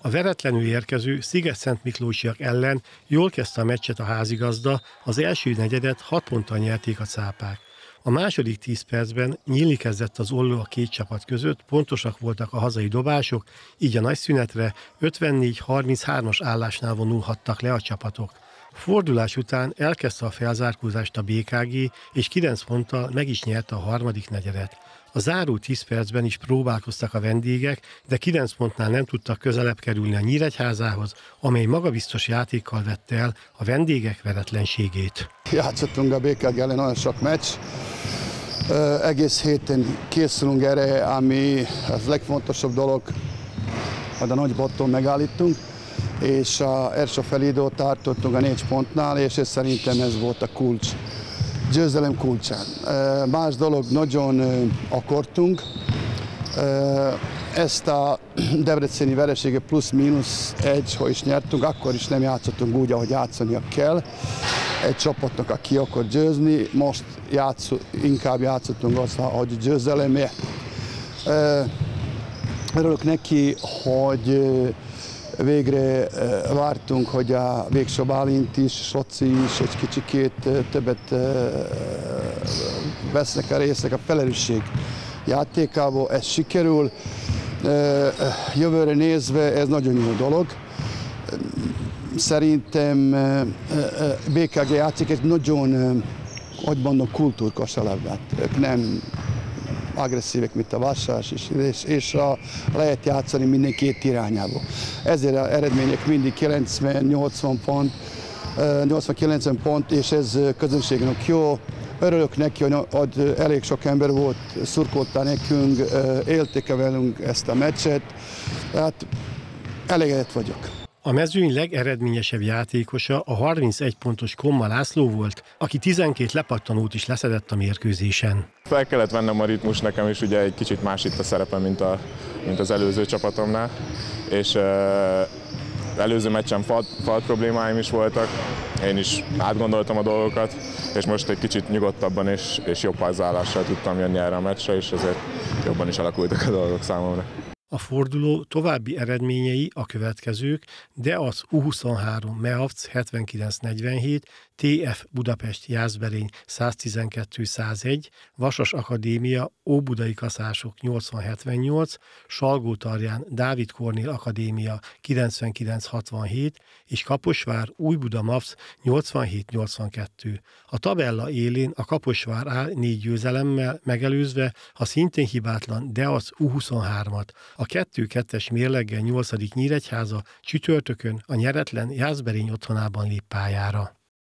A veretlenül érkező Szigetszentmiklósiak ellen jól kezdte a meccset a házigazda, az első negyedet 6 ponttal nyerték a cápák. A második 10 percben nyílni kezdett az olló a két csapat között, pontosak voltak a hazai dobások, így a nagyszünetre 54-33-as állásnál vonulhattak le a csapatok. Fordulás után elkezdte a felzárkózást a BKG, és 9 ponttal meg is nyerte a harmadik negyedet. A záró 10 percben is próbálkoztak a vendégek, de 9 pontnál nem tudtak közelebb kerülni a Nyíregyházához, amely magabiztos játékkal vette el a vendégek veretlenségét. Játszottunk a BKG ellen nagyon sok meccs. Egész héten készülünk erre, ami az legfontosabb dolog, hogy a nagy botton megállítunk, és az első felidőt tartottunk a 4 pontnál, és szerintem ez volt a kulcs. Győzelem kulcsán. Más dolog, nagyon akartunk. Ezt a debreceni vereséget plusz-mínusz 1, ha is nyertünk, akkor is nem játszottunk úgy, ahogy játszania kell. Egy csapatnak, aki akar győzni, most inkább játszottunk azt, hogy győzelemért. Örülök neki, hogy végre vártunk, hogy a végső Bálint is, Soci is egy kicsikét többet vesznek a részek a felelősség játékából. Ez sikerül. Jövőre nézve ez nagyon jó dolog. Szerintem BKG játszik egy nagyon, hogy mondom, kultúrkosarlabdát. Ők nem agresszívek, mint a Vasas, és lehet játszani minden két irányába. Ezért az eredmények mindig 90-80 pont, 80-90 pont, és ez közönségnek jó. Örülök neki, hogy elég sok ember volt, szurkolta nekünk, élték velünk ezt a meccset, tehát elégedett vagyok. A mezőny legeredményesebb játékosa a 31 pontos Komma László volt, aki 12 lepattanót is leszedett a mérkőzésen. Fel kellett vennem a ritmus, nekem is ugye egy kicsit más itt a szerepe, mint az előző csapatomnál, és előző meccsen falt problémáim is voltak, én is átgondoltam a dolgokat, és most egy kicsit nyugodtabban és jobb hozzáállással tudtam jönni erre a meccsre, és ezért jobban is alakultak a dolgok számomra. A forduló további eredményei a következők: Deac U23 Mehavc 79-47, TF Budapest Jászberény 112-101, Vasas Akadémia Óbudai Kaszások 80-78, Salgótarján Dávid Kornél Akadémia 99-67 és Kaposvár Újbuda MAVC 87-82. A tabella élén a Kaposvár áll 4 győzelemmel, megelőzve a szintén hibátlan Deac U23-at. A 2-2-es mérleggel 8. Nyíregyháza csütörtökön a nyeretlen Jászberény otthonában lép pályára.